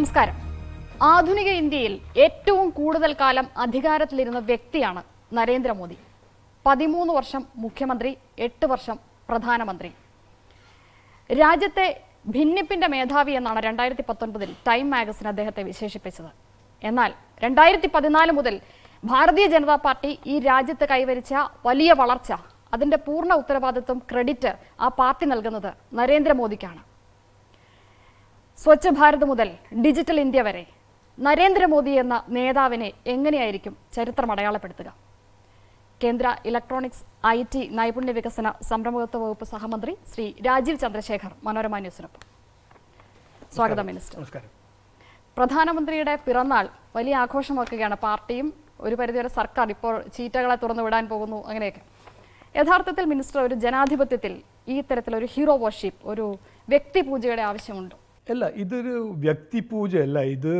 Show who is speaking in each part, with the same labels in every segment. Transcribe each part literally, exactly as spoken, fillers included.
Speaker 1: നമസ്കാരം. ആധുനിക ഇന്ത്യയിൽ ഏറ്റവും കൂടുതൽ കാലം അധികാരത്തിലിരുന്ന വ്യക്തിയാണ് നരേന്ദ്രമോദി. പതിമൂന്ന് വർഷം മുഖ്യമന്ത്രി, എട്ട് വർഷം പ്രധാനമന്ത്രി. രാജ്യത്തെ ഭിന്നിപ്പിന്റെ മേധാവി എന്നാണ് രണ്ടായിരത്തി പത്തൊൻപതിൽ ടൈം മാഗസിൻ അദ്ദേഹത്തെ വിശേഷിപ്പിച്ചത്. എന്നാൽ രണ്ടായിരത്തി പതിനാല് മുതൽ ഭാരതീയ ജനതാ പാർട്ടി ഈ രാജ്യത്ത് കൈവരിച്ച വലിയ വളർച്ച, അതിന്റെ പൂർണ്ണ ഉത്തരവാദിത്വം, ക്രെഡിറ്റ് ആ പാർട്ടി നൽകുന്നത് നരേന്ദ്രമോദിക്കാണ്. സ്വച്ഛ് ഭാരത് മുതൽ ഡിജിറ്റൽ ഇന്ത്യ വരെ നരേന്ദ്രമോദി എന്ന നേതാവിനെ എങ്ങനെയായിരിക്കും ചരിത്രം അടയാളപ്പെടുത്തുക? കേന്ദ്ര ഇലക്ട്രോണിക്സ് ഐ ടി നൈപുണ്യ വികസന സംരംഭകത്വ വകുപ്പ് സഹമന്ത്രി ശ്രീ രാജീവ് ചന്ദ്രശേഖർ മനോരമ ന്യൂസിനൊപ്പം. സ്വാഗതം മിനിസ്റ്റർ.
Speaker 2: നമസ്കാരം.
Speaker 1: പ്രധാനമന്ത്രിയുടെ പിറന്നാൾ വലിയ ആഘോഷമാക്കുകയാണ് പാർട്ടിയും ഒരു പരിധിവരെ സർക്കാർ. ഇപ്പോൾ ചീറ്റകളെ തുറന്നു വിടാൻ പോകുന്നു, അങ്ങനെയൊക്കെ. യഥാർത്ഥത്തിൽ മിനിസ്റ്റർ, ഒരു ജനാധിപത്യത്തിൽ ഈ തരത്തിലൊരു ഹീറോ വർഷിപ്പ്, ഒരു വ്യക്തിപൂജയുടെ ആവശ്യമുണ്ടോ?
Speaker 2: അല്ല, ഇതൊരു വ്യക്തിപൂജയല്ല. ഇത്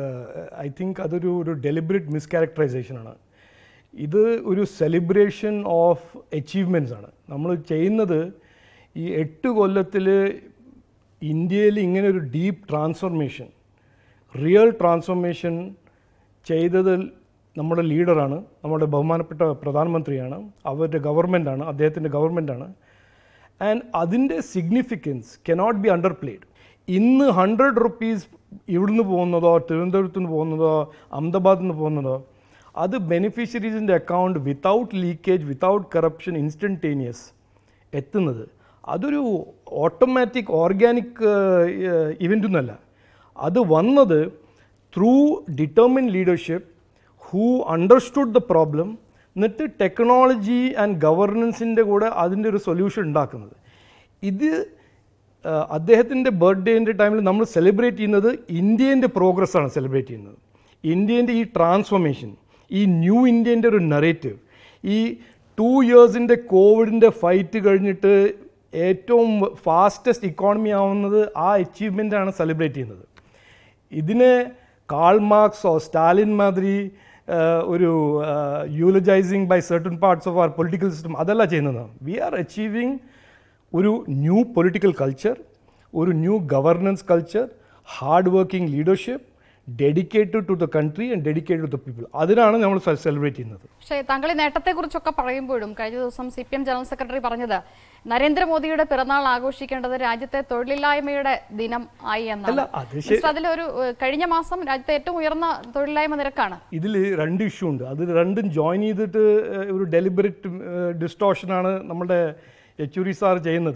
Speaker 2: ഐ തിങ്ക് അതൊരു ഒരു ഡെലിബറേറ്റ് മിസ്കാരക്ടറൈസേഷനാണ്. ഇത് ഒരു സെലിബ്രേഷൻ ഓഫ് അച്ചീവ്മെൻറ്റ്സ് ആണ് നമ്മൾ ചെയ്യുന്നത്. ഈ എട്ട് കൊല്ലത്തിൽ ഇന്ത്യയിൽ ഇങ്ങനെ ഒരു ഡീപ്പ് ട്രാൻസ്ഫോർമേഷൻ, റിയൽ ട്രാൻസ്ഫോർമേഷൻ ചെയ്തത് നമ്മുടെ ലീഡറാണ്, നമ്മുടെ ബഹുമാനപ്പെട്ട പ്രധാനമന്ത്രിയാണ്, അവരുടെ ഗവൺമെൻറ്റാണ്, അദ്ദേഹത്തിൻ്റെ ഗവൺമെൻറ്റാണ്. ആൻഡ് അതിൻ്റെ significance cannot be underplayed. ഇന്ന് ഹൺഡ്രഡ് റുപ്പീസ് ഇവിടുന്ന് പോകുന്നതോ തിരുവനന്തപുരത്ത് നിന്ന് പോകുന്നതോ അഹമ്മദാബാദിൽ നിന്ന് പോകുന്നതോ അത് ബെനിഫിഷ്യറീസിൻ്റെ account without leakage, without corruption, instantaneous എത്തുന്നത് അതൊരു ഓട്ടോമാറ്റിക് ഓർഗാനിക് ഇവൻ്റൊന്നുമല്ല. അത് വന്നത് through determined leadership who understood the problem, എന്നിട്ട് ടെക്നോളജി ആൻഡ് ഗവർണൻസിൻ്റെ കൂടെ അതിൻ്റെ ഒരു സൊല്യൂഷൻ ഉണ്ടാക്കുന്നത്. ഇത് അദ്ദേഹത്തിൻ്റെ ബർത്ത്ഡേൻ്റെ ടൈമിൽ നമ്മൾ സെലിബ്രേറ്റ് ചെയ്യുന്നത് ഇന്ത്യേൻ്റെ പ്രോഗ്രസ്സാണ് സെലിബ്രേറ്റ് ചെയ്യുന്നത്. ഇന്ത്യേൻ്റെ ഈ ട്രാൻസ്ഫോർമേഷൻ, ഈ ന്യൂ ഇന്ത്യേൻ്റെ ഒരു നറേറ്റീവ്, ഈ ടു ഇയേഴ്സിൻ്റെ കോവിഡിൻ്റെ ഫൈറ്റ് കഴിഞ്ഞിട്ട് ഏറ്റവും ഫാസ്റ്റസ്റ്റ് ഇക്കോണമി ആവുന്നത് ആ അച്ചീവ്മെൻറ്റാണ് സെലിബ്രേറ്റ് ചെയ്യുന്നത്. ഇതിനെ കാൾ മാർക്സോ സ്റ്റാലിൻ മാതിരി ഒരു eulogising by certain parts of our political system അതല്ല ചെയ്യുന്നത്. വി ആർ അച്ചീവിങ് ഒരു ന്യൂ പൊളിറ്റിക്കൽ കൾച്ചർ, ഒരു new governance culture, hard working leadership, dedicated to the country and dedicated to the people. അതിനാണ് നമ്മൾ celebrate ചെയ്യുന്നത്.
Speaker 1: പക്ഷേ താങ്കൾ ഈ നേട്ടത്തെക്കുറിച്ചൊക്കെ പറയുമ്പോഴും കഴിഞ്ഞ ദിവസം C P M general secretary പറഞ്ഞത് നരേന്ദ്രമോദിയുടെ പിറന്നാൾ ആഘോഷിക്കേണ്ടത് രാജ്യത്തെ തൊഴിലില്ലായ്മയുടെ ദിനം ആയി എന്നാണ്. അതിലൊരു കഴിഞ്ഞ മാസം രാജ്യത്തെ ഏറ്റവും ഉയർന്ന തൊഴിലില്ലായ്മ നിരക്കാണ്. ഇതിൽ
Speaker 2: രണ്ട് ഇഷ്യൂ ഉണ്ട്. അത് രണ്ടും ജോയിൻ ചെയ്തിട്ട് ഒരു ഡെലിബറേറ്റ് ഡിസ്റ്റോഷനാണ് നമ്മുടെ യെച്ചൂരി സാർ ചെയ്യുന്നത്.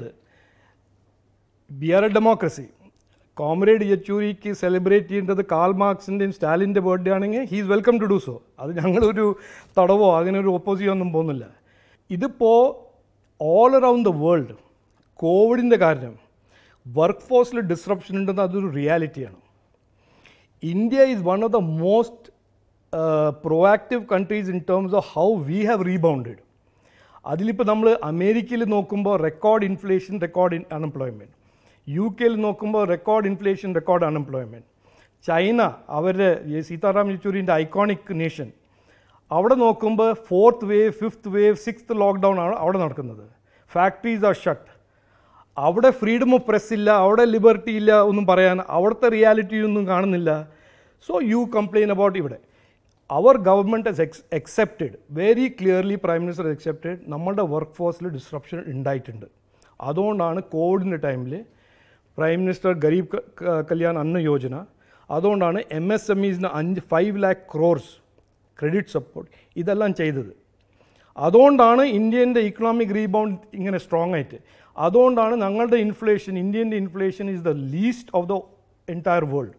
Speaker 2: We are a democracy. Comrade യെച്ചൂരിക്ക് സെലിബ്രേറ്റ് ചെയ്യേണ്ടത് കാൾ മാർക്സിൻ്റെയും സ്റ്റാലിൻ്റെ ബർത്ത്ഡേ ആണെങ്കിൽ he is welcome to do so. അത് ഞങ്ങളൊരു തടവോ അങ്ങനെ ഒരു ഒപ്പോസിയോ ഒന്നും പോകുന്നില്ല. ഇതിപ്പോൾ ഓൾ അറൗണ്ട് ദ വേൾഡ് കോവിഡിൻ്റെ കാരണം വർക്ക് ഫോഴ്സിൽ ഡിസ്റപ്ഷൻ ഉണ്ടെന്ന് അതൊരു റിയാലിറ്റിയാണ്. India is one of the most proactive countries in terms of how we have rebounded. അതിലിപ്പോൾ നമ്മൾ അമേരിക്കയിൽ നോക്കുമ്പോൾ record inflation, record unemployment. U കെയിൽ നോക്കുമ്പോൾ record inflation, record unemployment. China, അവരുടെ സീതാറാം യെച്ചൂരിൻ്റെ ഐക്കോണിക് നേഷൻ, അവിടെ നോക്കുമ്പോൾ fourth wave, fifth wave, sixth lockdown ആണ് അവിടെ നടക്കുന്നത്. Factories are shut. അവിടെ ഫ്രീഡം ഓഫ് പ്രസ് ഇല്ല, അവിടെ ലിബർട്ടി ഇല്ല ഒന്നും പറയാൻ. അവിടുത്തെ റിയാലിറ്റി ഒന്നും കാണുന്നില്ല. സോ യു കംപ്ലെയിൻ അബൌട്ട് ഇവിടെ. Our government has ex accepted very clearly, prime minister accepted നമ്മളുടെ വർക്ക് ഫോഴ്സിൽ ഡിസ്റപ്ഷൻ ഉണ്ടായിട്ടുണ്ട്. അതുകൊണ്ടാണ് കോവിഡിൻ്റെ ടൈമിൽ പ്രൈം മിനിസ്റ്റർ ഗരീബ് കല്യാൺ അന്ന യോജന, അതുകൊണ്ടാണ് എം എസ് എം ഇസിന് അഞ്ച് five lakh crores credit support ഇതെല്ലാം ചെയ്തത്. അതുകൊണ്ടാണ് ഇന്ത്യൻ്റെ ഇക്കണോമിക് റീബൗണ്ട് ഇങ്ങനെ സ്ട്രോങ് ആയിട്ട്. അതുകൊണ്ടാണ് ഞങ്ങളുടെ ഇൻഫ്ലേഷൻ, ഇന്ത്യൻ്റെ inflation is the least of the entire world.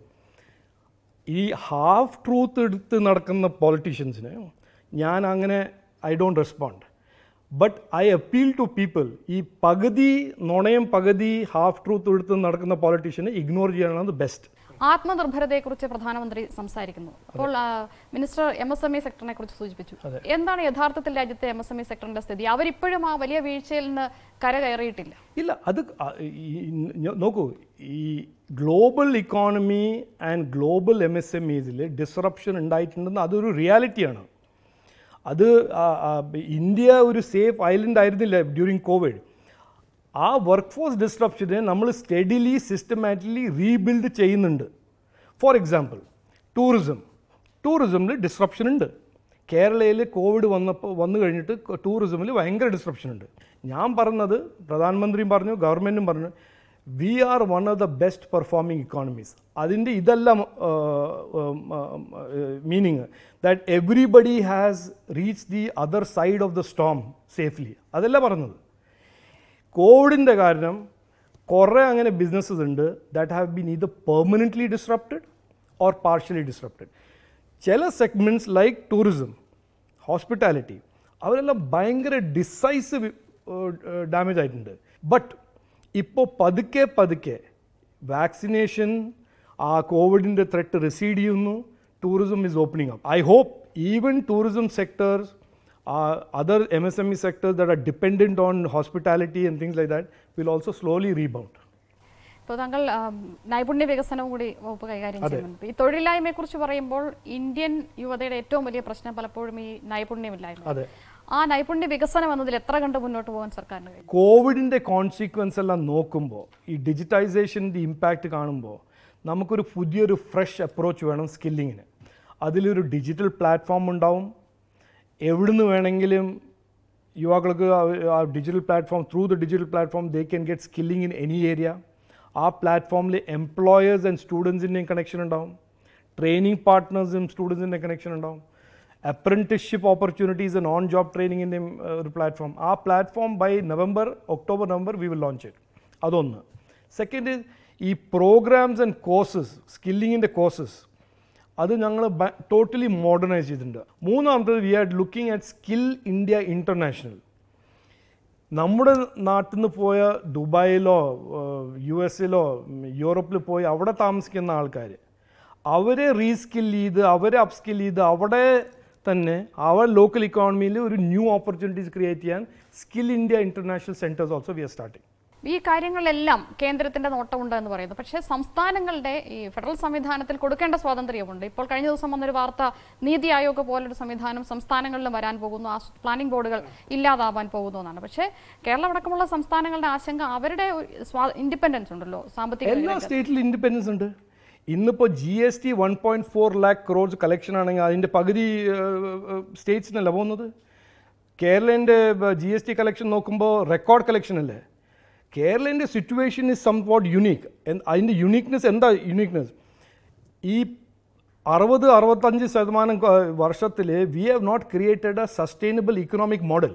Speaker 2: ഈ ഹാഫ് ട്രൂത്ത് എടുത്ത് നടക്കുന്ന പൊളിറ്റീഷ്യൻസിന് ഞാൻ അങ്ങനെ I don't respond. But I appeal to people. ഈ പകുതി നുണയും പകുതി ഹാഫ് ട്രൂത്ത് എടുത്ത് നടക്കുന്ന പൊളിറ്റീഷ്യനെ ഇഗ്നോർ ചെയ്യാനാണ് ബെസ്റ്റ്.
Speaker 1: ആത്മനിർഭരതയെക്കുറിച്ച് പ്രധാനമന്ത്രി സംസാരിക്കുന്നു. അപ്പോൾ minister M S M E സെക്ടറിനെ കുറിച്ച് സൂചിപ്പിച്ചു. എന്താണ് യഥാർത്ഥത്തിൽ രാജ്യത്തെ എം എസ് എം ഇ സെക്ടറിന്റെ സ്ഥിതി? അവരിപ്പോഴും ആ വലിയ വീഴ്ചയിൽ നിന്ന് കരകയറിയിട്ടില്ല.
Speaker 2: ഇല്ല, അത് നോക്കൂ, ഈ global economy and global M S M ഇസിൽ ഡിസ്റപ്ഷൻ ഉണ്ടായിട്ടുണ്ടെന്ന് അതൊരു റിയാലിറ്റിയാണ്. അത് ഇന്ത്യ ഒരു സേഫ് ഐലൻഡ് ആയിരുന്നില്ല ഡ്യൂറിങ് കോവിഡ്. ആ വർക്ക് ഫോഴ്സ് ഡിസ്ട്രപ്ഷനെ നമ്മൾ സ്റ്റഡിലി സിസ്റ്റമാറ്റിക്കലി റീബിൽഡ് ചെയ്യുന്നുണ്ട്. ഫോർ എക്സാമ്പിൾ ടൂറിസം ടൂറിസമിൽ ഡിസ്റപ്ഷൻ ഉണ്ട്. കേരളയിൽ കോവിഡ് വന്നപ്പോൾ വന്നു കഴിഞ്ഞിട്ട് ടൂറിസമിൽ ഭയങ്കര ഡിസ്റപ്ഷൻ ഉണ്ട്. ഞാൻ പറഞ്ഞത് പ്രധാനമന്ത്രിയും പറഞ്ഞു, ഗവൺമെൻറ്റും പറഞ്ഞു, we are one of the best performing economies. അതിൻ്റെ ഇതെല്ലാം meaning that everybody has reach the other side of the storm safely. അതല്ല പറഞ്ഞത്. കോവിഡിൻ്റെ കാരണം കുറേ അങ്ങനെ ബിസിനസ്സസ് ഉണ്ട് ദാറ്റ് ഹാവ് ബീൻ ഇത് permanently disrupted or partially disrupted. ചില സെഗ്മെൻറ്റ്സ് ലൈക്ക് ടൂറിസം, ഹോസ്പിറ്റാലിറ്റി, അവരെല്ലാം ഭയങ്കര ഡിസൈസീവ് ഡാമേജ് ആയിട്ടുണ്ട്. ബട്ട് ഇപ്പോൾ പതുക്കെ പതുക്കെ വാക്സിനേഷൻ, ആ കോവിഡിൻ്റെ ത്രെട്ട് റിസീഡ് ചെയ്യുന്നു, tourism is opening up. I hope even tourism sectors, other M S M E sectors that are dependent on hospitality and things like that will also slowly rebound.
Speaker 1: ഇപ്പോൾ താങ്കൾ നൈപുണ്യ വികസനവും കൂടി വകുപ്പ് കൈകാര്യം ചെയ്യുന്നുണ്ട്. ഈ തൊഴിലില്ലായ്മയെക്കുറിച്ച് പറയുമ്പോൾ ഇന്ത്യൻ യുവതയുടെ ഏറ്റവും വലിയ പ്രശ്നം പലപ്പോഴും ഈ നൈപുണ്യമില്ലായ്മ. ആ നൈപുണ്യ വികസനം എന്നതിൽ എത്ര കണ്ട് മുന്നോട്ട് പോകാൻ സർക്കാരിന് കഴിയും?
Speaker 2: കോവിഡിൻ്റെ കോൺസിക്വൻസ് എല്ലാം നോക്കുമ്പോൾ, ഈ ഡിജിറ്റൈസേഷൻ്റെ ഇമ്പാക്റ്റ് കാണുമ്പോൾ നമുക്കൊരു പുതിയൊരു ഫ്രഷ് അപ്രോച്ച് വേണം സ്കില്ലിങ്ങിന്. അതിലൊരു ഡിജിറ്റൽ പ്ലാറ്റ്ഫോം ഉണ്ടാവും. എവിടുന്ന് വേണമെങ്കിലും യുവാക്കൾക്ക് ആ digital platform, through the digital platform they can get skilling in any area. ആ പ്ലാറ്റ്ഫോമിൽ എംപ്ലോയേഴ്സ് ആൻഡ് സ്റ്റുഡൻസിൻ്റെയും കണക്ഷൻ ഉണ്ടാവും, ട്രെയിനിങ് പാർട്ട്നേഴ്സും സ്റ്റുഡൻസിൻ്റെ കണക്ഷൻ ഉണ്ടാവും, apprenticeship opportunities and on job ട്രെയിനിങ്ങിൻ്റെയും ഒരു പ്ലാറ്റ്ഫോം. ആ platform by November October November we will launch it. അതൊന്ന്. സെക്കൻഡ്, ഈ പ്രോഗ്രാംസ് ആൻഡ് കോഴ്സസ്, സ്കില്ലിങ്ങിൻ്റെ കോഴ്സസ്, അത് ഞങ്ങൾ ടോട്ടലി മോഡേണൈസ് ചെയ്തിട്ടുണ്ട്. മൂന്നാമത്തത്, we are looking at skill India international. നമ്മുടെ നാട്ടിൽ നിന്ന് പോയ ദുബായിലോ യു എസിലോ യൂറോപ്പിൽ പോയി അവിടെ താമസിക്കുന്ന ആൾക്കാർ, അവരെ റീസ്കിൽ ചെയ്ത് അവരെ അപ്സ്കിൽ ചെയ്ത് അവിടെ തന്നെ അവർ ലോക്കൽ ഇക്കോണമിയിൽ ഒരു ന്യൂ ഓപ്പർച്യൂണിറ്റീസ് ക്രിയേറ്റ് ചെയ്യാൻ skill India international centres also we are starting.
Speaker 1: ഈ കാര്യങ്ങളിലെല്ലാം കേന്ദ്രത്തിന്റെ നോട്ടമുണ്ട് എന്ന് പറയുന്നു. പക്ഷേ സംസ്ഥാനങ്ങളുടെ ഈ ഫെഡറൽ സംവിധാനത്തിൽ കൊടുക്കേണ്ട സ്വാതന്ത്ര്യമുണ്ട്. ഇപ്പോൾ കഴിഞ്ഞ ദിവസം വന്നൊരു വാർത്ത, നീതി ആയോഗ് പോലൊരു സംവിധാനം സംസ്ഥാനങ്ങളിലും വരാൻ പോകുന്നു, ആ പ്ലാനിംഗ് ബോർഡുകൾ ഇല്ലാതാവാൻ പോകുന്നു എന്നാണ്. പക്ഷേ കേരളം അടക്കമുള്ള സംസ്ഥാനങ്ങളുടെ ആശങ്ക അവരുടെ ഇൻഡിപെൻഡൻസ് ഉണ്ടല്ലോ, സാമ്പത്തിക
Speaker 2: എല്ലാ സ്റ്റേറ്റിലും ഇൻഡിപെൻഡൻസ് ഉണ്ട്. ഇന്നിപ്പോൾ G S T one point four lakh crores collection ആണെങ്കിൽ അതിൻ്റെ പകുതി സ്റ്റേറ്റ്സിനല്ല പോകുന്നത്. കേരളൻ്റെ ജി എസ് ടി കളക്ഷൻ നോക്കുമ്പോൾ റെക്കോർഡ് കളക്ഷൻ അല്ലേ. കേരളൻ്റെ situation is somewhat unique. അതിൻ്റെ യുണീക്നെസ് എന്താ? യുണീക്നെസ് ഈ അറുപത് അറുപത്തഞ്ച് ശതമാനം വർഷത്തിൽ we have not created a sustainable economic model.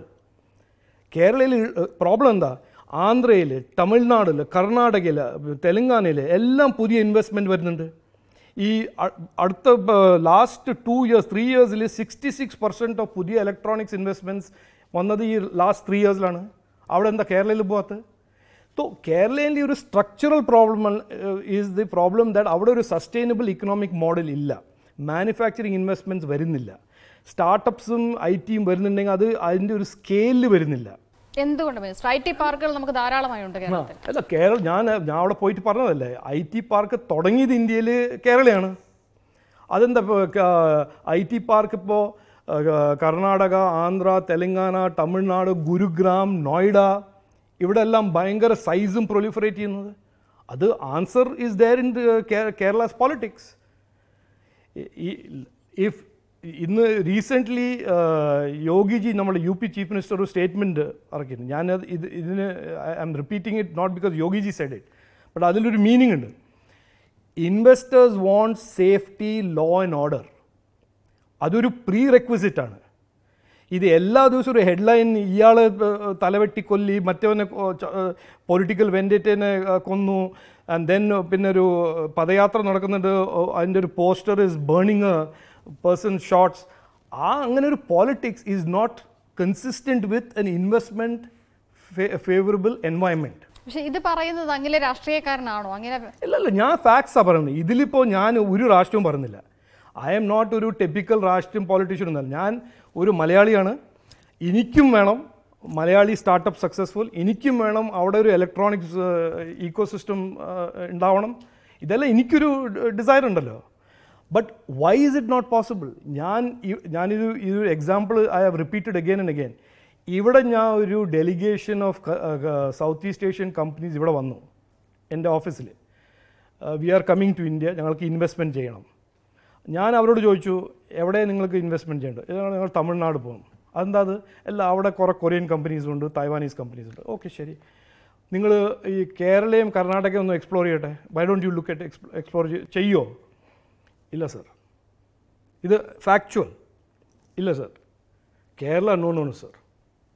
Speaker 2: കേരളയിൽ പ്രോബ്ലം എന്താ? ആന്ധ്രയിൽ, തമിഴ്നാടിൽ, കർണാടകയിൽ, തെലങ്കാനയിൽ എല്ലാം പുതിയ ഇൻവെസ്റ്റ്മെൻറ്റ് വരുന്നുണ്ട്. ഈ അടുത്ത ലാസ്റ്റ് ടു ഇയേഴ്സ് ത്രീ ഇയേഴ്സിൽ സിക്സ്റ്റി സിക്സ് പെർസെൻറ്റ് ഓഫ് പുതിയ ഇലക്ട്രോണിക്സ് ഇൻവെസ്റ്റ്മെൻറ്റ്സ് വന്നത് ഈ ലാസ്റ്റ് ത്രീ ഇയേഴ്സിലാണ്. അവിടെ എന്താ കേരളയിൽ പോകാത്തത്? So കേരളയിലെ ഒരു structural problem is the problem that അവിടെ ഒരു സസ്റ്റൈനബിൾ ഇക്കണോമിക് മോഡൽ ഇല്ല. മാനുഫാക്ചറിങ് ഇൻവെസ്റ്റ്മെൻറ്റ്സ് വരുന്നില്ല. സ്റ്റാർട്ടപ്സും ഐ ടിയും വരുന്നുണ്ടെങ്കിൽ അത് അതിൻ്റെ ഒരു സ്കെയിലിൽ വരുന്നില്ല.
Speaker 1: എന്തുകൊണ്ട് ഐ ടി പാർക്കുകൾ നമുക്ക് ധാരാളമായുണ്ട് കേരളത്തിൽ?
Speaker 2: അല്ല, കേരള ഞാൻ ഞാൻ അവിടെ പോയിട്ട് പറഞ്ഞതല്ലേ, ഐ ടി പാർക്ക് തുടങ്ങിയത് ഇന്ത്യയിൽ കേരളയാണ്. അതെന്താ ഐ ടി പാർക്ക് ഇപ്പോൾ കർണാടക, ആന്ധ്ര, തെലങ്കാന, തമിഴ്നാട്, ഗുരുഗ്രാം, നോയിഡ, ഇവിടെ എല്ലാം ഭയങ്കര സൈസും പ്രൊലിഫറേറ്റ് ചെയ്യുന്നത്? അത് answer is there in Kerala's politics. If ഇന്ന് റീസെൻ്റ്ലി യോഗിജി, നമ്മുടെ യു പി ചീഫ് മിനിസ്റ്റർ, ഒരു സ്റ്റേറ്റ്മെൻറ്റ് ഇറക്കിയിരുന്നു. ഞാൻ ഇത് ഇതിന് I am repeating it not because Yogiji said it, but അതിലൊരു മീനിങ് ഉണ്ട്. Investors want safety, law and order. അതൊരു പ്രീ റെക്വിസിറ്റാണ്. ഇത് എല്ലാ ദിവസവും ഒരു ഹെഡ്ലൈൻ, ഇയാൾ തലവെട്ടിക്കൊല്ലി, മറ്റവനെ പൊളിറ്റിക്കൽ വെൻഡേറ്റിനെ കൊന്നു, ആൻഡ് ദെൻ പിന്നെ ഒരു പദയാത്ര നടക്കുന്നുണ്ട്, അതിൻ്റെ ഒരു poster is burning a person shots. ആ അങ്ങനെ ഒരു politics is not consistent with an investment favourable environment.
Speaker 1: പക്ഷേ ഇത് പറയുന്നത് അങ്ങനെ രാഷ്ട്രീയക്കാരനാണോ? അങ്ങനെ
Speaker 2: ഇല്ലല്ല, ഞാൻ ഫാക്ട്സാണ് പറയുന്നത്. ഇതിലിപ്പോൾ ഞാൻ ഒരു രാഷ്ട്രീയവും പറയുന്നില്ല. ഐ എം നോട്ട് ഒരു ടെപ്പിക്കൽ രാഷ്ട്രീയം പൊളിറ്റീഷ്യൻ എന്നല്ല. ഞാൻ ഒരു മലയാളിയാണ്. എനിക്കും വേണം മലയാളി സ്റ്റാർട്ടപ്പ് സക്സസ്ഫുൾ. എനിക്കും വേണം അവിടെ ഒരു ഇലക്ട്രോണിക്സ് ഈക്കോ സിസ്റ്റം ഉണ്ടാവണം. ഇതെല്ലാം എനിക്കൊരു ഡിസയർ ഉണ്ടല്ലോ. But why is it not possible? ഞാൻ ഞാനിത് ഇതൊരു example I have repeated again and again. ഇവിടെ ഞാൻ ഒരു delegation of South East Asian companies ഇവിടെ വന്നു എൻ്റെ ഓഫീസിൽ. We are coming to India, ഞങ്ങൾക്ക് ഇൻവെസ്റ്റ്മെൻറ്റ് ചെയ്യണം. ഞാൻ അവരോട് ചോദിച്ചു, എവിടെ നിങ്ങൾക്ക് ഇൻവെസ്റ്റ്മെൻറ്റ് ചെയ്യേണ്ടത്? ഞങ്ങൾ തമിഴ്നാട് പോകും. അതെന്താ അത്? അല്ല, അവിടെ കുറേ കൊറിയൻ കമ്പനീസുണ്ട്, തൈവാനീസ് കമ്പനീസുണ്ട്. ഓക്കെ, ശരി. നിങ്ങൾ ഈ കേരളയും കർണാടകയും ഒന്ന് എക്സ്പ്ലോർ ചെയ്യട്ടെ. Why don't you look at ex explore ചെയ്യുമോ? ഇല്ല സർ. ഇത് ഫാക്ച്വൽ. ഇല്ല sir. Kerala no no no sir.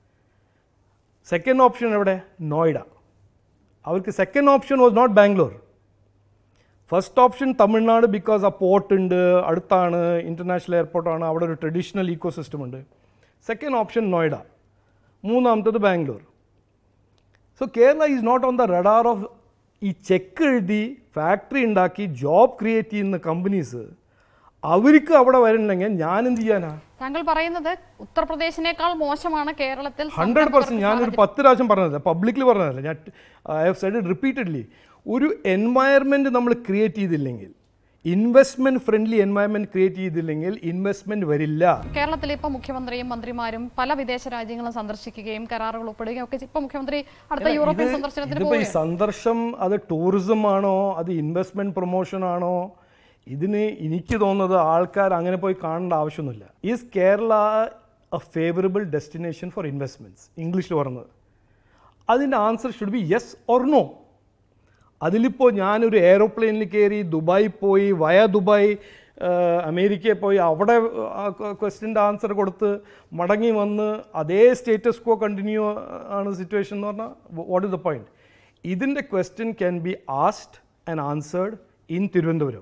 Speaker 2: Second option എവിടെ? നോയിഡ. അവർക്ക് second option was not Bangalore. First option Tamil Nadu, because ആ പോർട്ട് ഉണ്ട്, അടുത്താണ്, ഇൻ്റർനാഷണൽ എയർപോർട്ടാണ്, അവിടെ ഒരു ട്രഡീഷണൽ ഈക്കോ സിസ്റ്റം ഉണ്ട്. Second option Noida. മൂന്നാമത്തത് Bangalore. So Kerala is not on the radar of ഈ ചെക്ക് എഴുതി ഫാക്ടറി ഉണ്ടാക്കി ജോബ് ക്രിയേറ്റ് ചെയ്യുന്ന കമ്പനീസ്. അവർക്ക് അവിടെ വരണമെങ്കിൽ ഞാൻ എന്ത് ചെയ്യാനാ?
Speaker 1: താങ്കൾ പറയുന്നത് ഉത്തർപ്രദേശിനേക്കാൾ മോശമാണ് കേരളത്തിൽ.
Speaker 2: Hundred percent. ഞാനൊരു പത്ത് പ്രാവശ്യം പറഞ്ഞതല്ല, പബ്ലിക്കിൽ പറഞ്ഞതല്ല, ഞാൻ I have said it repeatedly. ഒരു എൻവയർമെൻറ്റ് നമ്മൾ ക്രിയേറ്റ് ചെയ്തില്ലെങ്കിൽ, ഇൻവെസ്റ്റ്മെൻറ്റ് ഫ്രണ്ട്ലി എൻവയർമെൻറ്റ് ക്രിയേറ്റ് ചെയ്തില്ലെങ്കിൽ ഇൻവെസ്റ്റ്മെൻറ്റ് വരില്ല.
Speaker 1: കേരളത്തിൽ ഇപ്പോൾ മുഖ്യമന്ത്രിയും മന്ത്രിമാരും പല വിദേശ രാജ്യങ്ങളും സന്ദർശിക്കുകയും കരാറുകൾ ഒപ്പിടുകയും ഒക്കെ. ഇപ്പോൾ മുഖ്യമന്ത്രി അടുത്ത യൂറോപ്യൻ സന്ദർശനത്തിന്
Speaker 2: പോകും. ഈ സന്ദർശം അത് ടൂറിസം ആണോ, അത് ഇൻവെസ്റ്റ്മെൻറ്റ് പ്രൊമോഷൻ ആണോ? ഇതിന് എനിക്ക് തോന്നുന്നത് ആൾക്കാർ അങ്ങനെ പോയി കാണേണ്ട ആവശ്യമൊന്നുമില്ല. Is Kerala a favourable destination for investments? ഇംഗ്ലീഷിൽ പറഞ്ഞത്. അതിൻ്റെ answer should be yes or no. അതിലിപ്പോൾ ഞാനൊരു എയറോപ്ലെയിനിൽ കയറി ദുബായി പോയി, വയ ദുബായ് അമേരിക്കയിൽ പോയി അവിടെ ക്വസ്റ്റ്യൻ്റെ ആൻസർ കൊടുത്ത് മടങ്ങി വന്ന് അതേ സ്റ്റേറ്റസ് കോ കണ്ടിന്യൂ ആണ് സിറ്റുവേഷൻ എന്ന് പറഞ്ഞാൽ വാട്ട് ഇസ് ദ പോയിൻറ്റ്? ഇതിൻ്റെ question can be asked and answered in Thiruvananthapuram.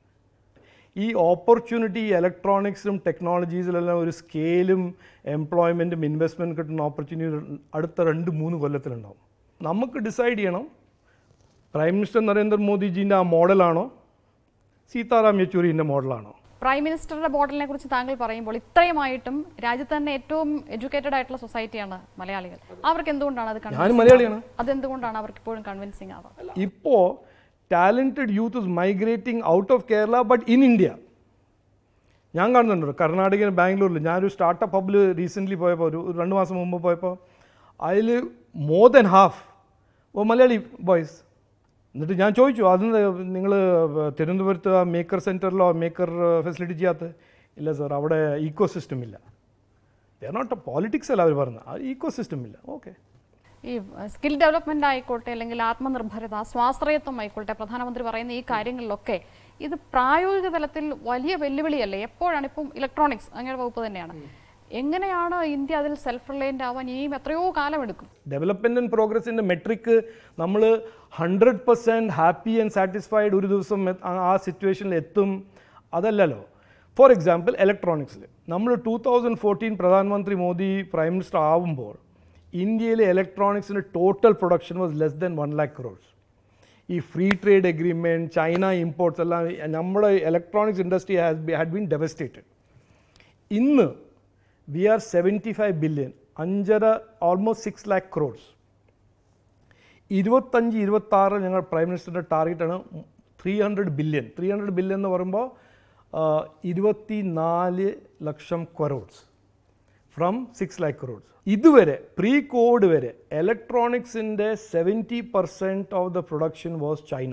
Speaker 2: ഈ ഓപ്പർച്യൂണിറ്റി ഇലക്ട്രോണിക്സും ടെക്നോളജീസിലെല്ലാം ഒരു സ്കെയിലും എംപ്ലോയ്മെൻറ്റും ഇൻവെസ്റ്റ്മെൻറ്റ് കിട്ടുന്ന ഓപ്പർച്യൂണിറ്റി അടുത്ത രണ്ട് മൂന്ന് കൊല്ലത്തിലുണ്ടാവും. നമുക്ക് ഡിസൈഡ് ചെയ്യണം, പ്രൈം മിനിസ്റ്റർ നരേന്ദ്രമോദിജീൻ്റെ ആ മോഡലാണോ സീതാറാം യെച്ചൂരിൻ്റെ മോഡലാണോ?
Speaker 1: പ്രൈം മിനിസ്റ്ററുടെ മോഡലിനെ കുറിച്ച് താങ്കൾ പറയുമ്പോൾ ഇത്രയുമായിട്ടും രാജ്യത്ത് തന്നെ ഏറ്റവും എഡ്യൂക്കേറ്റഡ് ആയിട്ടുള്ള സൊസൈറ്റിയാണ് മലയാളികൾ. അവർക്ക് എന്തുകൊണ്ടാണ് അത്?
Speaker 2: ഞാൻ മലയാളിയാണ്.
Speaker 1: അതെന്തുകൊണ്ടാണ് അവർക്ക് ഇപ്പോഴും കൺവിൻസിങ് ആവാം?
Speaker 2: ഇപ്പോൾ talented youth is migrating out of Kerala but in India. ഞാൻ കാണുന്നുണ്ടോ കർണാടകയിൽ, ബാംഗ്ലൂരിൽ. ഞാനൊരു സ്റ്റാർട്ടപ്പ് ഹബിൽ റീസെൻ്റ്ലി പോയപ്പോൾ, ഒരു രണ്ട് മാസം മുമ്പ് പോയപ്പോൾ, അതിൽ more than half of Malayali boys. എന്നിട്ട് ഞാൻ ചോദിച്ചു, അതെന്താ നിങ്ങൾ തിരുവനന്തപുരത്ത് ആ മേക്കർ സെൻറ്ററിലോ മേക്കർ ഫെസിലിറ്റി ചെയ്യാത്ത? ഇല്ല സാർ, അവിടെ ഈക്കോ സിസ്റ്റം ഇല്ല. They are not a politics അല്ല അവർ പറഞ്ഞത്, ആ ഈക്കോ സിസ്റ്റം ഇല്ല. ഓക്കെ.
Speaker 1: ഈ സ്കിൽ ഡെവലപ്മെന്റ് ആയിക്കോട്ടെ, അല്ലെങ്കിൽ ആത്മനിർഭരത, സ്വാശ്രയത്വം ആയിക്കോട്ടെ, പ്രധാനമന്ത്രി പറയുന്ന ഈ കാര്യങ്ങളിലൊക്കെ ഇത് പ്രായോഗിക തലത്തിൽ വലിയ വെല്ലുവിളിയല്ലേ? എപ്പോഴാണ് ഇപ്പം ഇലക്ട്രോണിക്സ് അങ്ങനെ വകുപ്പ് തന്നെയാണ്, എങ്ങനെയാണ് ഇന്ത്യ അതിൽ സെൽഫ് റിലയൻ്റ് ആവാൻ ഇനിയും എത്രയോ കാലമെടുക്കും?
Speaker 2: ഡെവലപ്മെൻറ്റ് ആൻഡ് പ്രോഗ്രസിൻ്റെ മെട്രിക്ക് നമ്മൾ hundred percent happy and satisfied ഒരു ദിവസം ആ സിറ്റുവേഷനിൽ എത്തും അതല്ലല്ലോ. ഫോർ എക്സാമ്പിൾ ഇലക്ട്രോണിക്സിൽ നമ്മൾ ടൂ തൗസൻഡ് ഫോർട്ടീൻ പ്രധാനമന്ത്രി മോദി പ്രൈം മിനിസ്റ്റർ ആവുമ്പോൾ ഇന്ത്യയിലെ ഇലക്ട്രോണിക്സിൻ്റെ total production was less than one lakh crores. ഈ free trade agreement, China imports എല്ലാം നമ്മുടെ electronics industry has be had been devastated. ഇന്ന് we are seventy five billion, അഞ്ചര ഓൾമോസ്റ്റ് സിക്സ് ലാക്ക് ക്രോർസ്. ഇരുപത്തഞ്ച് ഇരുപത്താറ് ഞങ്ങൾ പ്രൈം മിനിസ്റ്ററിൻ്റെ ടാർഗറ്റാണ് three hundred billion. Three hundred billion എന്ന് പറയുമ്പോൾ ഇരുപത്തി നാല് ലക്ഷം ക്രോർസ് ഫ്രം സിക്സ് ലാക്ക് ക്രോർസ്. ഇതുവരെ പ്രീ കോവിഡ് വരെ ഇലക്ട്രോണിക്സിൻ്റെ seventy percent of the production was China.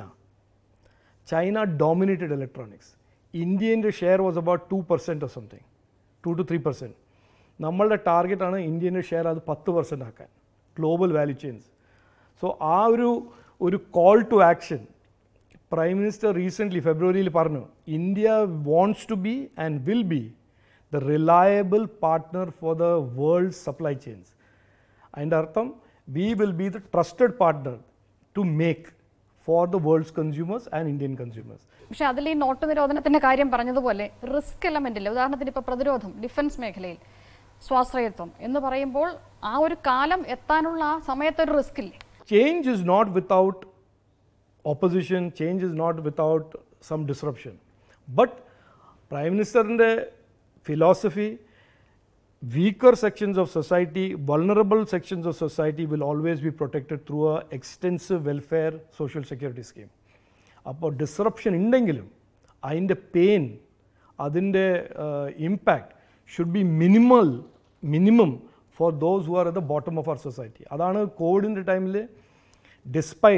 Speaker 2: China dominated electronics. ഇന്ത്യൻ്റെ share was about two percent or something, two two three percent. നമ്മളുടെ ടാർഗറ്റാണ് ഇന്ത്യൻ്റെ ഷെയർ അത് പത്ത് പെർസെൻറ്റ് ആക്കാൻ, ഗ്ലോബൽ വാല്യൂ ചെയിൻസ്. സോ ആ ഒരു ഒരു call to action prime minister recently ഫെബ്രുവരിയിൽ പറഞ്ഞു, India wants to be and will be the reliable partner for the world supply chains. അതിൻ്റെ അർത്ഥം we will be the trusted partner to make for the world's consumers and Indian consumers.
Speaker 1: പക്ഷേ അതിൽ ഈ not നിരോധനത്തിൻ്റെ കാര്യം പറഞ്ഞതുപോലെ risk element ഇല്ല. ഉദാഹരണത്തിന് ഇപ്പോൾ പ്രതിരോധം, ഡിഫൻസ് മേഖലയിൽ സ്വാശ്രയത്വം എന്ന് പറയുമ്പോൾ ആ ഒരു കാലം എത്താനുള്ള ആ സമയത്തൊരു റിസ്ക് ഇല്ലേ?
Speaker 2: Change is not without opposition, change is not without some disruption. But Prime Minister's philosophy, weaker sections of society, vulnerable sections of society will always be protected through an extensive welfare social security scheme. അപ്പോൾ disruption ഉണ്ടെങ്കിലും അതിൻ്റെ pain, അതിൻ്റെ impact should be minimal minimum for those who are at the bottom of our society. അതാണ് കോവിഡിൻ്റെ ടൈമിൽ despite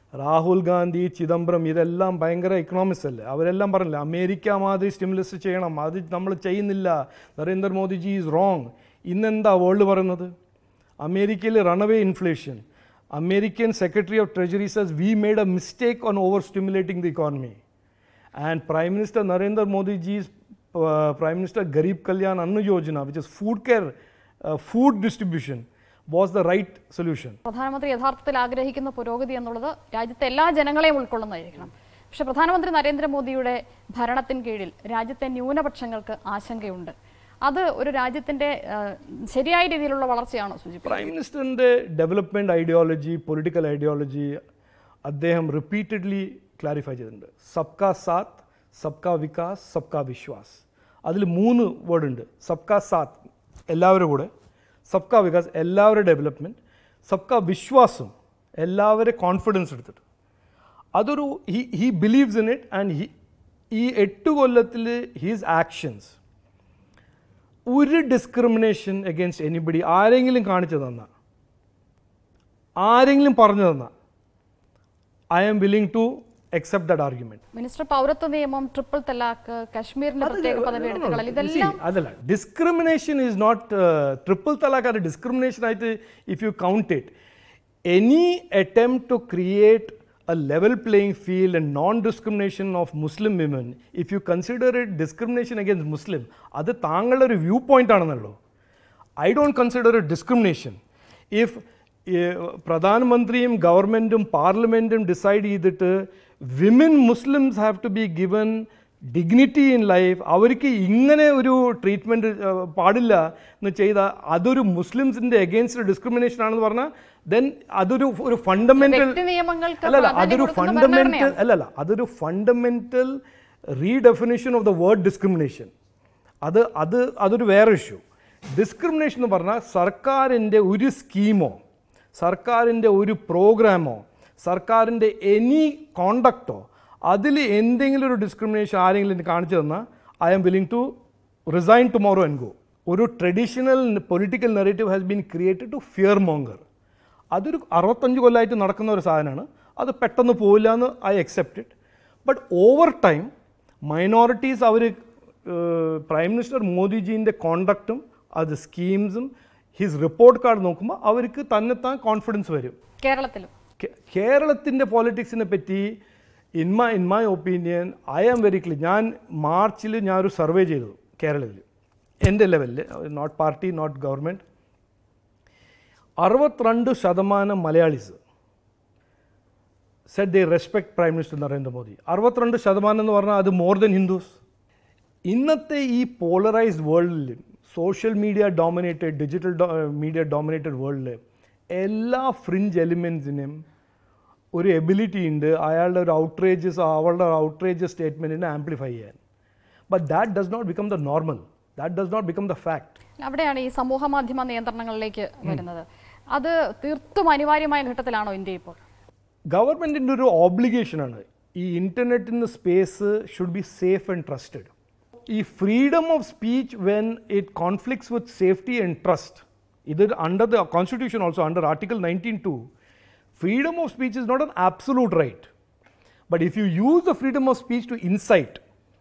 Speaker 2: Rahul Gandhi, Chidambaram ഇതെല്ലാം ഭയങ്കര economist അല്ലേ? അവരെല്ലാം പറഞ്ഞില്ല അമേരിക്ക മാതിരി സ്റ്റിമുലസ് ചെയ്യണം, അത് നമ്മൾ ചെയ്യുന്നില്ല, നരേന്ദ്രമോദിജി ഈസ് റോങ്. ഇന്നെന്താ വേൾഡ് പറയുന്നത്? അമേരിക്കയിൽ runaway inflation. American Secretary of Treasury says we made a mistake on overstimulating the economy. And Prime Minister Narendra Modi ji's uh, Prime Minister Garib Kalyan Anna Yojana, which is food care, uh, food distribution, was the right solution.
Speaker 1: പ്രധാനമന്ത്രി യഥാർത്ഥത്തിൽ ആഗ്രഹിക്കുന്ന പുരോഗതി എന്നുള്ളത് രാജ്യത്തെ എല്ലാ ജനങ്ങളെയും ഉൾക്കൊള്ളുന്നതായിരിക്കണം. പക്ഷേ പ്രധാനമന്ത്രി നരേന്ദ്രമോദിയുടെ ഭരണത്തിന് കീഴിൽ രാജ്യത്തെ ന്യൂനപക്ഷങ്ങൾക്ക് ആശങ്കയുണ്ട്. അത് ഒരു രാജ്യത്തിന്റെ ശരിയായ രീതിയിലുള്ള വളർച്ചയാണോ സൂചിപ്പിക്കുന്നത്?
Speaker 2: പ്രൈം മിനിസ്റ്ററിന്റെ ഡെവലപ്മെന്റ് ഐഡിയോളജി, പൊളിറ്റിക്കൽ ഐഡിയോളജി അദ്ദേഹം റിപ്പീറ്റഡ്ലി ക്ലാരിഫൈ ചെയ്തിട്ടുണ്ട്. സബ്കാ സാത്ത്, സബ്കാ വികാസ്, സബ്കാ വിശ്വാസ്. അതിൽ മൂന്ന് വേർഡ് ഉണ്ട്. സബ്കാ സാത്ത് എല്ലാവരും കൂടെ, സബ്കാ വികാസ് എല്ലാവരുടെ ഡെവലപ്മെൻറ്റ്, സബ്കാ വിശ്വാസം എല്ലാവരുടെ കോൺഫിഡൻസ് എടുത്തിട്ട്. അതൊരു he he believes in it. And he ഈ എട്ട് കൊല്ലത്തിൽ ഹിസ് ആക്ഷൻസ് ഒരു ഡിസ്ക്രിമിനേഷൻ അഗേൻസ്റ്റ് എനിബഡി ആരെങ്കിലും കാണിച്ചു തന്ന, ആരെങ്കിലും പറഞ്ഞു തന്ന, I am willing to accept that argument.
Speaker 1: Minister പൗരത്വ നിയമം, ട്രിപ്പിൾ തലാഖ്, കാശ്മീരിന്റെ പ്രത്യേക പദവി എടുത്തുകളൽ, ഇതെല്ലാം
Speaker 2: അതല്ല. ഡിസ്ക്രിമിനേഷൻ ഈസ് നോട്ട് ട്രിപ്പിൾ തലാഖ് ആണ് ഡിസ്ക്രിമിനേഷൻ ആയിട്ട് if you count it. Any attempt to create a level playing field and non-discrimination of Muslim women, if you consider it discrimination against Muslim, അത് താങ്കളുടെ ഒരു വ്യൂ പോയിന്റ് ആണെന്നുള്ളൂ. I don't consider it discrimination. If പ്രധാനമന്ത്രിയും government parliament decide ചെയ്തിട്ട് women Muslims have to be given dignity in life, അവർക്ക് ഇങ്ങനെ ഒരു treatment പാടില്ല എന്ന് ചെയ്താൽ അതൊരു മുസ്ലിംസിൻ്റെ എഗെയിൻസ്റ്റ് ഡിസ്ക്രിമിനേഷൻ ആണെന്ന് പറഞ്ഞാൽ ദെൻ അതൊരു ഒരു ഫണ്ടമെന്റൽ അല്ലല്ല അതൊരു ഫണ്ടമെന്റൽ അല്ലല്ല അതൊരു fundamental redefinition of the word discrimination. അത് അത് അതൊരു വേറെ ഇഷ്യൂ. ഡിസ്ക്രിമിനേഷൻ എന്ന് പറഞ്ഞാൽ സർക്കാരിൻ്റെ ഒരു സ്കീമോ, സർക്കാരിൻ്റെ ഒരു പ്രോഗ്രാമോ, സർക്കാരിൻ്റെ എനി കോണ്ടക്റ്റോ അതിൽ എന്തെങ്കിലും ഒരു ഡിസ്ക്രിമിനേഷൻ ആരെങ്കിലും കാണിച്ചു തന്നാൽ I am willing to resign tomorrow and go. ഒരു traditional political narrative has been created to fear monger. അതൊരു അറുപത്തഞ്ച് കൊല്ലമായിട്ട് നടക്കുന്ന ഒരു സാധനമാണ്. അത് പെട്ടെന്ന് പോവില്ല എന്ന് I accept it. But over time minorities അവർ പ്രൈം മിനിസ്റ്റർ മോദിജീൻ്റെ കോണ്ടക്റ്റും അത് സ്കീംസും ഹിസ് റിപ്പോർട്ട് കാർഡ് നോക്കുമ്പോൾ അവർക്ക് തന്നെത്താൻ കോൺഫിഡൻസ് വരും.
Speaker 1: കേരളത്തിലും
Speaker 2: കേരളത്തിൻ്റെ പോളിറ്റിക്സിനെ പറ്റി in my in my opinion I am very clear. ഞാൻ മാർച്ചിൽ ഞാനൊരു സർവേ ചെയ്തു കേരളത്തിൽ എൻ്റെ ലെവലിൽ, നോട്ട് പാർട്ടി നോട്ട് ഗവൺമെൻറ്. അറുപത്തിരണ്ട് ശതമാനം Malayalis said they respect prime minister Narendra Modi. അറുപത്തിരണ്ട് ശതമാനം എന്ന് പറഞ്ഞാൽ അത് മോർ ദൻ ഹിന്ദുസ്. ഇന്നത്തെ ഈ പോളറൈസ്ഡ് വേൾഡിൽ, social media dominated, digital media dominated വേൾഡിൽ എല്ലാ ഫ്രിഞ്ച് എലിമെൻസിനും ഒരു എബിലിറ്റി ഉണ്ട് അയാളുടെ ഒരു ഔട്ട്റേജസ് അവളുടെ ഔട്ട്റേജസ് സ്റ്റേറ്റ്മെൻറ്റിനെ ആംപ്ലിഫൈ ചെയ്യാൻ. But that does not become the normal, that does not become the fact. അവിടെയാണ്
Speaker 1: ഈ സമൂഹ മാധ്യമ നിയന്ത്രണങ്ങളിലേക്ക് വരുന്നത്. അത് തീർത്തും അനിവാര്യമായ ഘട്ടത്തിലാണോ ഇന്ത്യ ഇപ്പോൾ?
Speaker 2: ഗവൺമെൻറ്റിൻ്റെ ഒരു ഓബ്ലിഗേഷനാണ് ഈ ഇൻ്റർനെറ്റിൻ്റെ space should be safe and trusted. ഈ freedom of speech when it conflicts with safety and trust, ഇത് under the constitution also under article nineteen two, freedom of speech is not an absolute right. But if you use the freedom of speech to incite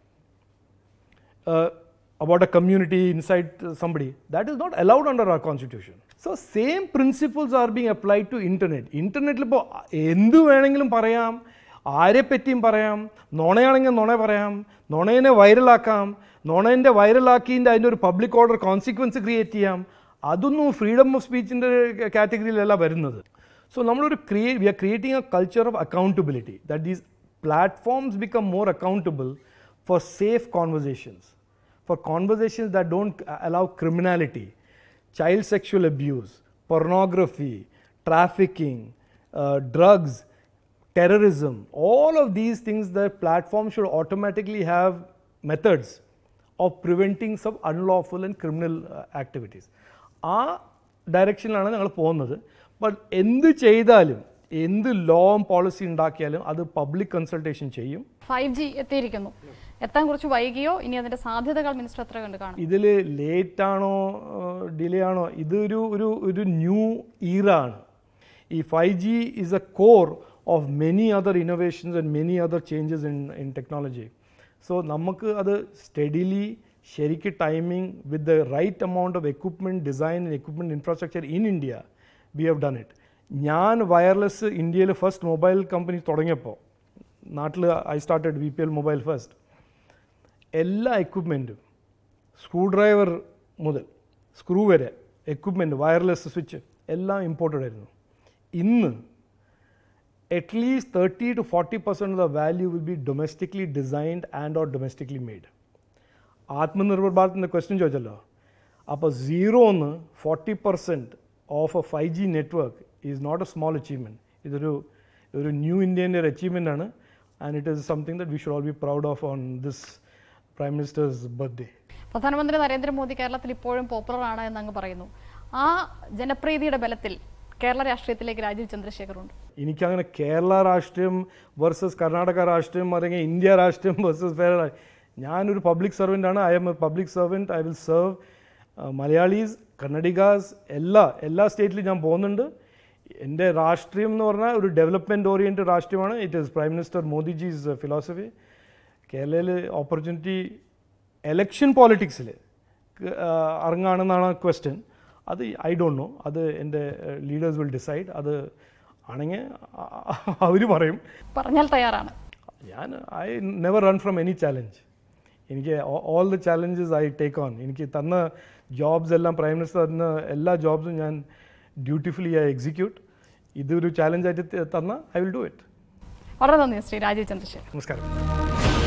Speaker 2: uh, about a community, incite uh, somebody, that is not allowed under our constitution. So same principles are being applied to internet. Internet ഇപ്പോൾ എന്തു വേണമെങ്കിലും പറയാം, ആരെ പറ്റിയും പറയാം, നുണയാണെങ്കിൽ നുണ പറയാം, നുണേനെ വൈറലാക്കാം, നുണേൻ്റെ വൈറലാക്കിൻ്റെ അതിൻ്റെ ഒരു പബ്ലിക് ഓർഡർ കോൺസിക്വൻസ് ക്രിയേറ്റ് ചെയ്യാം. അതൊന്നും ഫ്രീഡം ഓഫ് സ്പീച്ചിൻ്റെ കാറ്റഗറിയിലല്ല വരുന്നത്. So, create, we are creating a culture of accountability, that these platforms become more accountable for safe conversations, for conversations that don't allow criminality, child sexual abuse, pornography, trafficking, uh, drugs, terrorism. All of these things, the platform should automatically have methods of preventing some unlawful and criminal uh, activities. ആ ഡയറക്ഷനിലാണ് ഞങ്ങൾ പോകുന്നത്. But എന്ത് ചെയ്താലും, എന്ത് ലോയും policy ഉണ്ടാക്കിയാലും അത് public consultation ചെയ്യും.
Speaker 1: Five G എത്തിയിരിക്കുന്നു, എത്താൻ കുറച്ച് വൈകിയോ? ഇനി അതിന്റെ സാധ്യതകൾ മിനിസ്റ്റർ എത്ര കണ്ട് കാണും?
Speaker 2: ഇതിൽ ലേറ്റ് ആണോ ഡിലേ ആണോ, ഇതൊരു ഒരു ഒരു ന്യൂ ഈറ ആണ്. ഈ five G is a core of many other innovations and many other changes in, in technology. So, നമുക്ക് അത് steadily, ശരിക്ക് timing with the right amount of equipment design and equipment infrastructure in India, we have done it. ഞാൻ wireless ഇന്ത്യയിൽ first mobile company തുടങ്ങിയപ്പോൾ നാട്ടിൽ I started V P L mobile first, എല്ലാ എക്വിപ്മെൻറ്റും screwdriver മുതൽ screw വരെ equipment wireless switch എല്ലാം imported ആയിരുന്നു. ഇന്ന് at least thirty to forty percent of the value will be domestically designed and or domestically made. Atmanirbhar ഭാരതിൻ്റെ question ചോദിച്ചല്ലോ, അപ്പോൾ സീറോന്ന് forty percent of a five G network is not a small achievement. ഇതൊരു ഒരു new ഇന്ത്യൻ്റെ ഒരു achievement ആണ്. And it is something that we should all be proud of on this prime minister's birthday.
Speaker 1: പ്രധാനമന്ത്രി നരേന്ദ്രമോദി കേരളത്തിൽ ഇപ്പോഴും പോപ്പുലർ ആണ് എന്നങ്ങ് പറയുന്നു. ആ ജനപ്രീതിയുടെ ബലത്തിൽ കേരള രാഷ്ട്രീയത്തിലേക്ക് രാജീവ് ചന്ദ്രശേഖർ ഉണ്ട്.
Speaker 2: എനിക്കങ്ങനെ കേരള രാഷ്ട്രീയം വേഴ്സസ് കർണാടക രാഷ്ട്രീയം അല്ലെങ്കിൽ ഇന്ത്യ രാഷ്ട്രീയം വേഴ്സസ് വേറെ, ഞാനൊരു പബ്ലിക് സർവൻ്റ് ആണ്. I'm a public servant. I will serve Malayalis, Kannadigas, എല്ലാ എല്ലാ സ്റ്റേറ്റിലും ഞാൻ പോകുന്നുണ്ട്. എൻ്റെ രാഷ്ട്രീയം എന്ന് പറഞ്ഞാൽ ഒരു ഡെവലപ്മെൻറ്റ് ഓറിയൻറ്റഡ് രാഷ്ട്രീയമാണ്. It is prime minister Modiji's philosophy. കേരളയിൽ ഓപ്പർച്യൂണിറ്റി എലക്ഷൻ പോളിറ്റിക്സിൽ ഇറങ്ങുകയാണെന്നാണ് ക്വസ്റ്റ്യൻ. അത് ഐ ഡോണ്ട് നോ, അത് എൻ്റെ ലീഡേഴ്സ് വിൽ ഡിസൈഡ്. അത് ആണെങ്കിൽ അവർ പറയും.
Speaker 1: പറഞ്ഞാൽ തയ്യാറാണ്.
Speaker 2: ഞാൻ I never run from any challenge. എനിക്ക് all the challenges I take on. എനിക്ക് തന്ന ജോബ്സ് എല്ലാം പ്രൈം മിനിസ്റ്റർ തന്ന എല്ലാ ജോബ്സും ഞാൻ ഡ്യൂട്ടിഫുള്ളി ഐ എക്സിക്യൂട്ട്. ഇതൊരു ചാലഞ്ചായിട്ട് തന്ന ഐ വിൽ ഡു ഇറ്റ്.
Speaker 1: വളരെ നന്ദി ശ്രീ രാജീവ് ചന്ദ്രശേഖർ.
Speaker 2: നമസ്കാരം.